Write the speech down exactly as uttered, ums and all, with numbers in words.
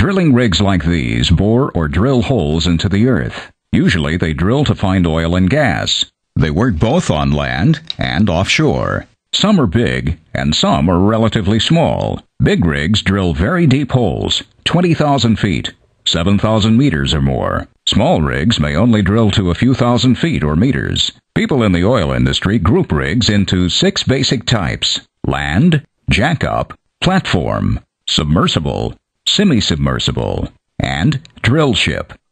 Drilling rigs like these bore or drill holes into the earth. Usually they drill to find oil and gas. They work both on land and offshore. Some are big, and some are relatively small. Big rigs drill very deep holes, twenty thousand feet, seven thousand meters or more. Small rigs may only drill to a few thousand feet or meters. People in the oil industry group rigs into six basic types: land, jackup, platform, submersible, semi-submersible, and drill ship.